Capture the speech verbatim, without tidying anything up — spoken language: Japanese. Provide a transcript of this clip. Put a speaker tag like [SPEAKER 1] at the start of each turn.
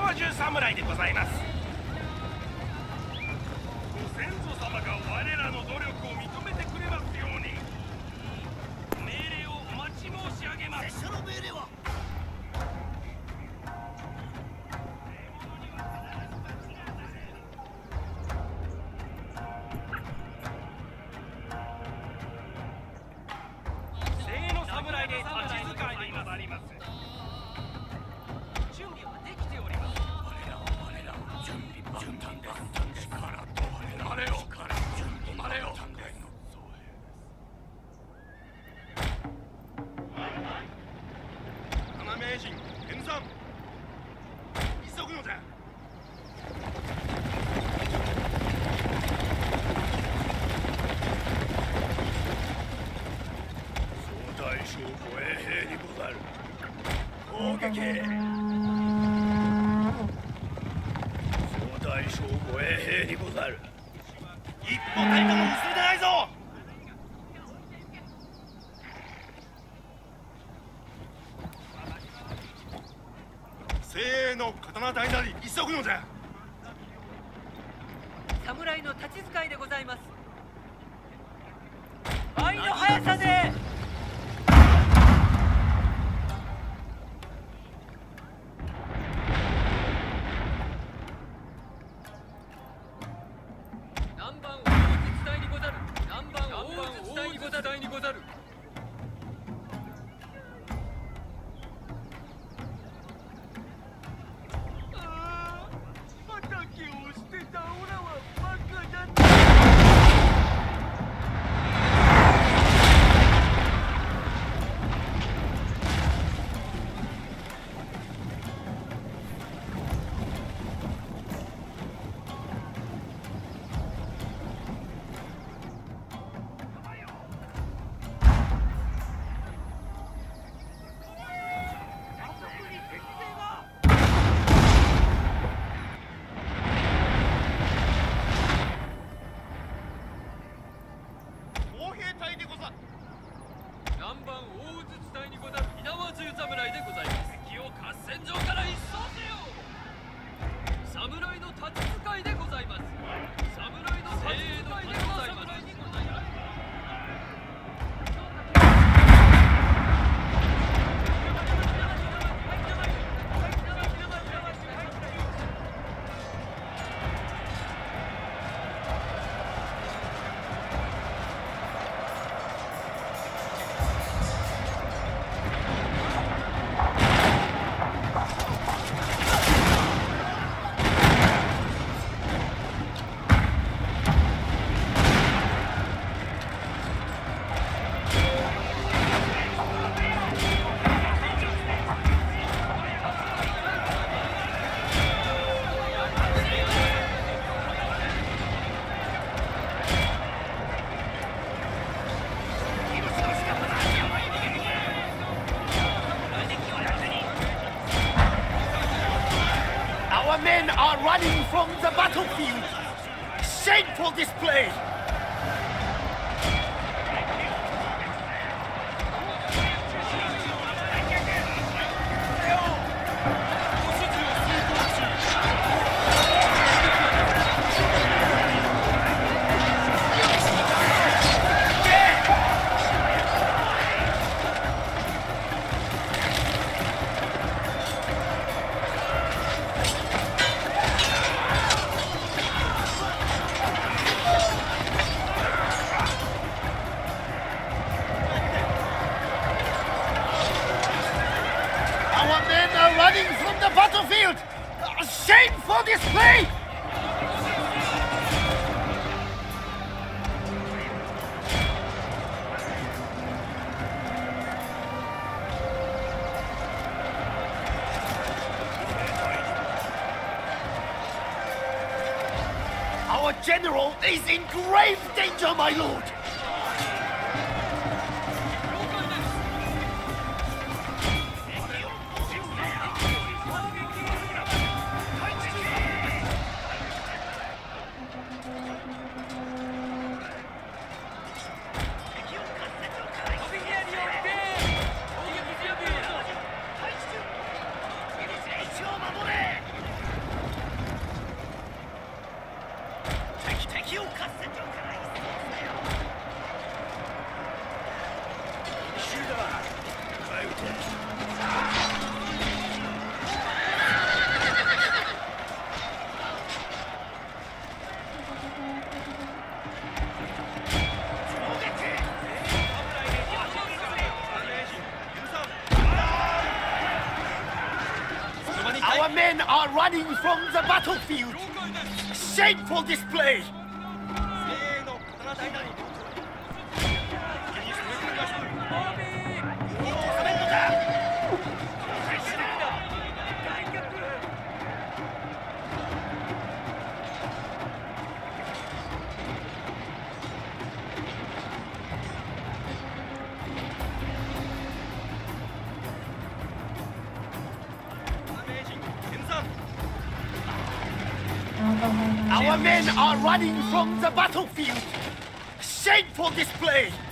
[SPEAKER 1] 縄中侍でございます。ご先祖様が我らの努力を認めてくれますように命令をお待ち申し上げます。拙者の命令は精の侍で立ち使いでございます。準備はできております。我らは我らの準備準備です。力と我らよから準備まれよ。花名人天山急ぐのじゃ。総大将護衛兵にござる。攻撃。総大将護衛兵にござる。一歩たりとも盗んでないぞ。せーの、刀大なり急ぐのじゃ。
[SPEAKER 2] 侍の立ち使いでございます。倍の速さで南蛮大術隊にござる。南蛮大術隊にござる。隊にござる。南蛮大術隊にござる。火縄銃侍でございます。敵を合戦場から一掃せよ。侍の立ち使いでございます。侍の立ち使いでございます。
[SPEAKER 1] Our men are running from the battlefield. Shameful display. Running from the battlefield! A shameful display! Our general is in grave danger, my lord!
[SPEAKER 3] Our men are running from the battlefield! Shameful display! Our men are running from the battlefield! Shameful display!